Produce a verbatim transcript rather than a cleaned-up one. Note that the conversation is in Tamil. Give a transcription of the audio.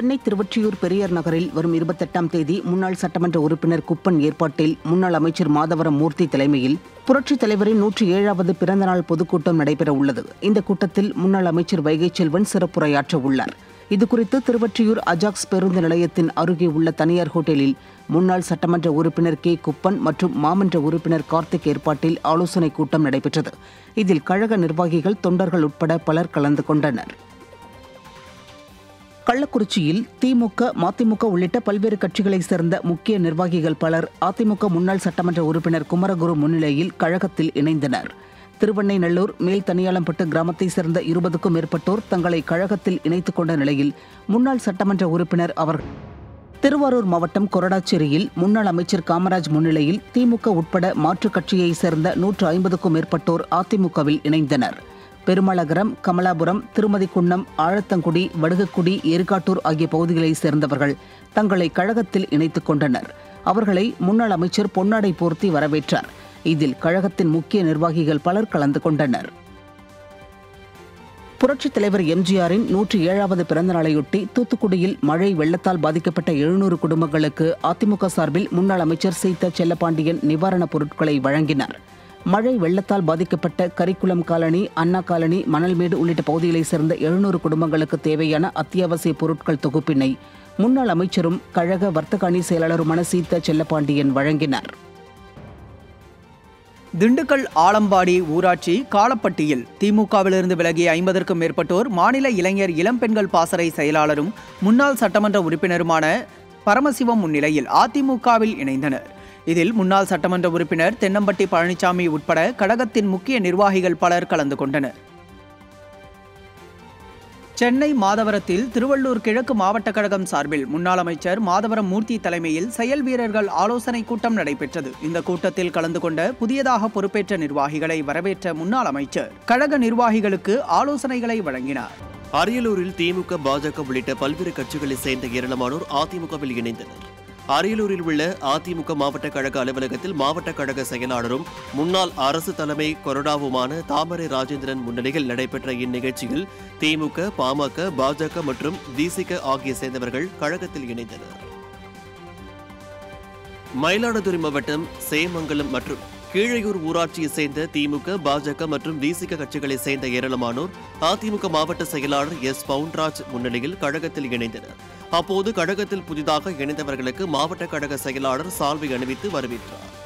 சென்னை திருவொற்றியூர் பெரியார் நகரில் வரும் இருபத்தெட்டாம் தேதி முன்னாள் சட்டமன்ற உறுப்பினர் குப்பன் ஏற்பாட்டில் முன்னாள் அமைச்சர் மாதவரம் மூர்த்தி தலைமையில் புரட்சித் தலைவரின் நூற்றி ஏழாவது பிறந்தநாள் பொதுக்கூட்டம் நடைபெற உள்ளது. இந்த கூட்டத்தில் முன்னாள் அமைச்சர் வைகை செல்வன் சிறப்புரையாற்ற உள்ளார். இதுகுறித்து திருவொற்றியூர் அஜாக்ஸ் பேருந்து நிலையத்தின் அருகே உள்ள தனியார் ஹோட்டலில் முன்னாள் சட்டமன்ற உறுப்பினர் கே குப்பன் மற்றும் மாமன்ற உறுப்பினர் கார்த்திக் ஏற்பாட்டில் ஆலோசனைக் கூட்டம் நடைபெற்றது. இதில் கழக நிர்வாகிகள், தொண்டர்கள் உட்பட பலர் கலந்து கொண்டனர். கள்ளக்குறிச்சியில் திமுக, மதிமுக உள்ளிட்ட பல்வேறு கட்சிகளைச் சேர்ந்த முக்கிய நிர்வாகிகள் பலர் அதிமுக முன்னாள் சட்டமன்ற உறுப்பினர் குமரகுரு முன்னிலையில் கழகத்தில் இணைந்தனர். திருவெண்ணைநல்லூர் மேல் தனியாளம்பட்டு கிராமத்தைச் சேர்ந்த இருபதுக்கும் மேற்பட்டோர் தங்களை கழகத்தில் இணைத்துக் கொண்ட நிலையில் முன்னாள் சட்டமன்ற உறுப்பினர் அவர்கள் திருவாரூர் மாவட்டம் கொரடாச்சேரியில் முன்னாள் அமைச்சர் காமராஜ் முன்னிலையில் திமுக உட்பட மாற்றுக் கட்சியைச் சேர்ந்த நூற்று ஐம்பதுக்கும் மேற்பட்டோர் அதிமுகவில் இணைந்தனர். பெருமளகரம், கமலாபுரம், திருமதிக்குன்னம், ஆழத்தங்குடி, வடுகக்குடி, ஏற்காட்டூர் ஆகிய பகுதிகளைச் சேர்ந்தவர்கள் தங்களை கழகத்தில் இணைத்துக் கொண்டனர். அவர்களை முன்னாள் அமைச்சர் பொன்னாடை போர்த்தி வரவேற்றார். இதில் கழகத்தின் முக்கிய நிர்வாகிகள் பலர் கலந்து கொண்டனர். புரட்சித் தலைவர் எம்ஜிஆரின் நூற்றி ஏழாவது பிறந்த நாளையொட்டி தூத்துக்குடியில் மழை வெள்ளத்தால் பாதிக்கப்பட்ட எழுநூறு குடும்பங்களுக்கு அதிமுக சார்பில் முன்னாள் அமைச்சர் சீதா செல்லப்பாண்டியன் நிவாரணப் பொருட்களை வழங்கினார். மழை வெள்ளத்தால் பாதிக்கப்பட்ட கரிக்குளம் காலனி, அண்ணா காலனி, மணல்மேடு உள்ளிட்ட பகுதிகளைச் சேர்ந்த எழுநூறு குடும்பங்களுக்கு தேவையான அத்தியாவசிய பொருட்கள் தொகுப்பினை முன்னாள் அமைச்சரும் கழக வர்த்தக அணி செயலாளருமான சீதா செல்லப்பாண்டியன் வழங்கினார். திண்டுக்கல் ஆலம்பாடி ஊராட்சி காலப்பட்டியில் திமுகவிலிருந்து விலகிய ஐம்பதற்கும் மேற்பட்டோர் மாநில இளைஞர் இளம்பெண்கள் பாசறை செயலாளரும் முன்னாள் சட்டமன்ற உறுப்பினருமான பரமசிவம் முன்னிலையில் அதிமுகவில் இணைந்தனர். இதில் முன்னாள் சட்டமன்ற உறுப்பினர் தென்னம்பட்டி பழனிசாமி உட்பட கழகத்தின் முக்கிய நிர்வாகிகள் பலர் கலந்து கொண்டனர். சென்னை மாதவரத்தில் திருவள்ளூர் கிழக்கு மாவட்ட கழகம் சார்பில் முன்னாள் அமைச்சர் மாதவரம் மூர்த்தி தலைமையில் செயல் வீரர்கள் ஆலோசனை கூட்டம் நடைபெற்றது. இந்த கூட்டத்தில் கலந்து கொண்ட புதியதாக பொறுப்பேற்ற நிர்வாகிகளை வரவேற்ற முன்னாள் அமைச்சர் கழக நிர்வாகிகளுக்கு ஆலோசனைகளை வழங்கினார். அரியலூரில் திமுக, பாஜக உள்ளிட்ட பல்வேறு கட்சிகளைச் சேர்ந்த ஏராளமானோர் அதிமுகவில் இணைந்தனர். அரியலூரில் உள்ள அதிமுக மாவட்ட கழக அலுவலகத்தில் மாவட்ட கழக செயலாளரும் முன்னாள் அரசு தலைமை கொறடாவுமான தாமரை ராஜேந்திரன் முன்னிலையில் நடைபெற்ற இந்நிகழ்ச்சியில் திமுக, பாமக, பாஜக மற்றும் விசிக ஆகிய சேர்ந்தவர்கள் கழகத்தில் இணைந்தனர். மயிலாடுதுறை மாவட்டம் சேமங்கலம் மற்றும் கீழையூர் ஊராட்சியைச் சேர்ந்த திமுக, பாஜக மற்றும் விசிக கட்சிகளைச் சேர்ந்த ஏராளமானோர் அதிமுக மாவட்ட செயலாளர் எஸ் பவுன்ராஜ் முன்னிலையில் கழகத்தில் இணைந்தனர். அப்போது கழகத்தில் புதிதாக இணைந்தவர்களுக்கு மாவட்ட கழக செயலாளர் சால்வை அணிவித்து வரவேற்றார்.